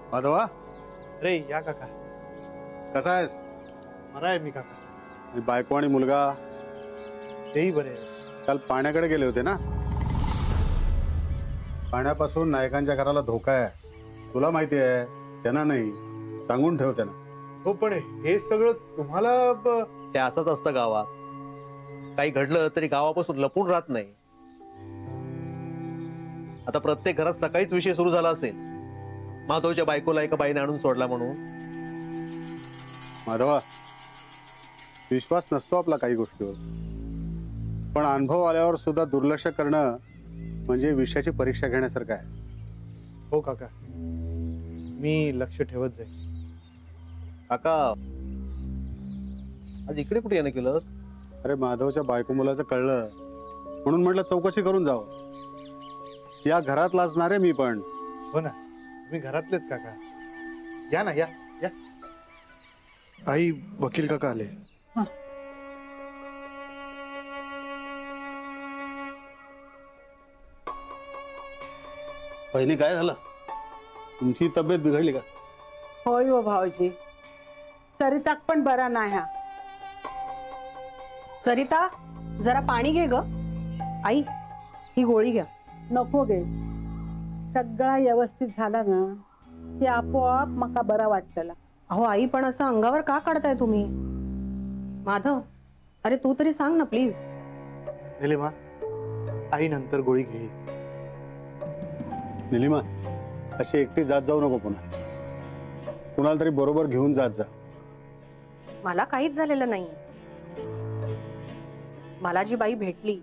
माधवा, अरे या काका. कसा आहेस? बरा आहे मी काका. आणि बायको आणि मुलगा तेही बरे. काल पाण्याकडे गेले होते ना? पाण्यापासून नायकांच्या घराला धोका आहे, तुला माहिती आहे. त्यांना नाही सांगून ठेव त्यांना. हो, पण हे सगळं तुम्हाला ते असंच असतं गावात. काही घडलं तरी गावापासून लपून राहत नाही. आता प्रत्येक घरात सकाळीच विषय सुरू झाला असेल, माधवच्या बायकोला एका बाईने आणून सोडला म्हणून. माधवा, विश्वास नसतो आपला काही गोष्टीवर, पण अनुभव आल्यावर सुद्धा दुर्लक्ष करणं म्हणजे विषयाची परीक्षा घेण्यासारखं आहे. हो काका, मी लक्ष ठेवत जाईल. काका, आज इकडे कुठे येणं केलं? अरे माधवच्या बायको मुलाचं कळलं म्हणून म्हटलं चौकशी करून जावं. या घरात लाजणारे मी पण. हो ना, तुम्ही घरातलेच काका. या ना, या या. आई, वकील काका आले. बहिणी, काय झालं? तुमची तब्येत बिघडली का? होय हो भाऊजी, सरिताक पण बरा नाही. हा सरिता, जरा पाणी घे ग. आई, ही गोळी घ्या. नको गे, सगळा व्यवस्थित झाला ना की आपोआप मका बरा वाटतला. अहो आई, पण असं अंगावर का काढताय तुम्ही? माधव, अरे तू तरी सांग ना प्लीज. निलिमा, आई नंतर गोळी घे. निलिमा, अशी एकटी जात जाऊ नको पुन्हा. कुणाला तरी बरोबर घेऊन जात जा. मला काहीच झालेलं नाही. मला जी बाई भेटली,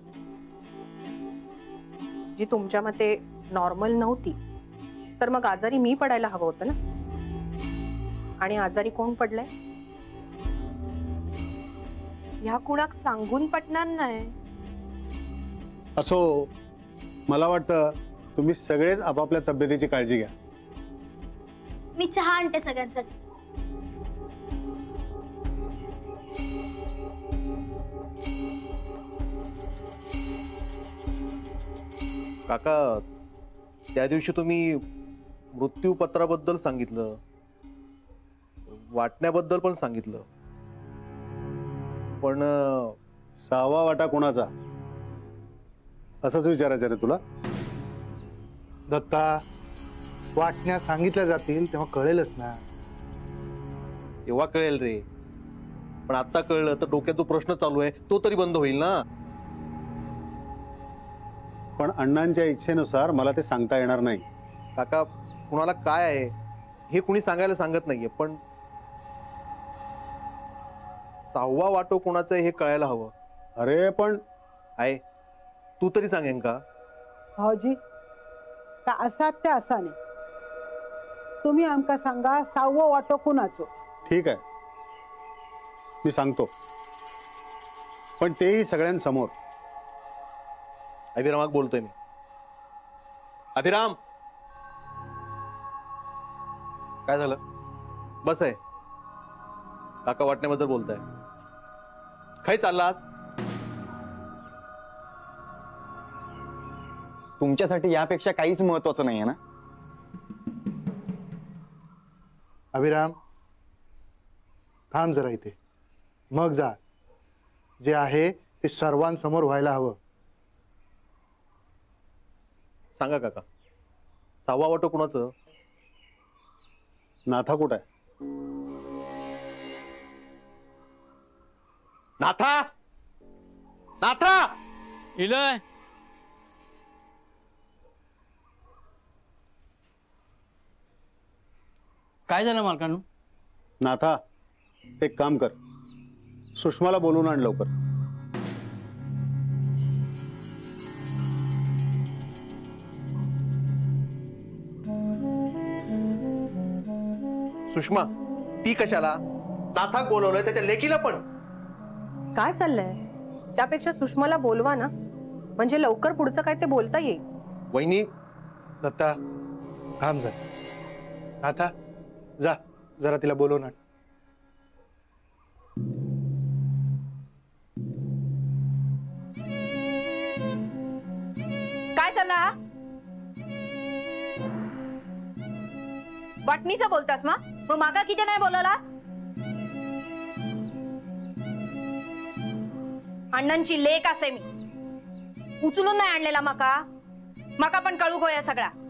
जी तुमच्या मते नॉर्मल नव्हती, तर मग आजारी मी पडायला हवं होतं ना. आणि आजारी कोण पडलंय? ह्या कुणाक सांगून पटणार नाही. असो, मला वाटतं तुम्ही सगळेच आपापल्या तब्येतीची काळजी घ्या. मी चहा आणते सगळ्यांसाठी. काका, त्या दिवशी तुम्ही मृत्यूपत्राबद्दल सांगितलं, वाटण्याबद्दल पण सांगितलं, पण 6वा वाटा कोणाचा असंच विचारायचं रे तुला? दत्ता, वाटण्या सांगितल्या जातील तेव्हा कळेलच ना. तेव्हा कळेल रे, पण आता कळलं तर डोक्यात जो प्रश्न चालू आहे तो तरी बंद होईल ना. पण अण्णांच्या इच्छेनुसार मला ते सांगता येणार नाही. काका, कुणाला काय आहे हे कुणी सांगायला सांगत नाहीये, पण 6वा वाटो कोणाचं हे कळायला हवं. अरे पण आहे, तू तरी सांगेन का? भाऊजी, का असा ते असा नाही. तुम्ही आमका सांगा 6वं वाटो कुणाचो. ठीक आहे, मी सांगतो, पण तेही सगळ्यांसमोर. अभिरामाक बोलतोय मी. अभिराम, काय झालं? बस आहे. काका वाटण्याबद्दल बोलताय. काय चाललास? तुमच्यासाठी यापेक्षा काहीच महत्वाचं नाहीये ना? अभिराम, थांब जरा इथे, मग जा. जे आहे ते सर्वांसमोर व्हायला हवं. सांगा काका, 6वा वाटो कुणाचं? नाथा कुठं आहे? नाथा, नाथा इलय. काय झालं मालकांनो? नाथा, एक काम कर, सुषमाला बोलून आण लवकर. सुषमा, ती कशाला? नाथाक बोलवलंय, त्याच्या लेकीला पण. काय चाललंय? त्यापेक्षा सुषमाला बोलवा ना, म्हणजे लवकर पुढचं काय ते बोलता येईल. वहिनी. दत्ता, थांब जरा. नाथा, जा जरा तिला बोलवून आण. काय चालला? वाटणीचं बोलतास मग माका किती नाही बोलवलास? अण्णांची लेक असे मी उचलून नाही आणलेला माका पण कळू गोया सगळा.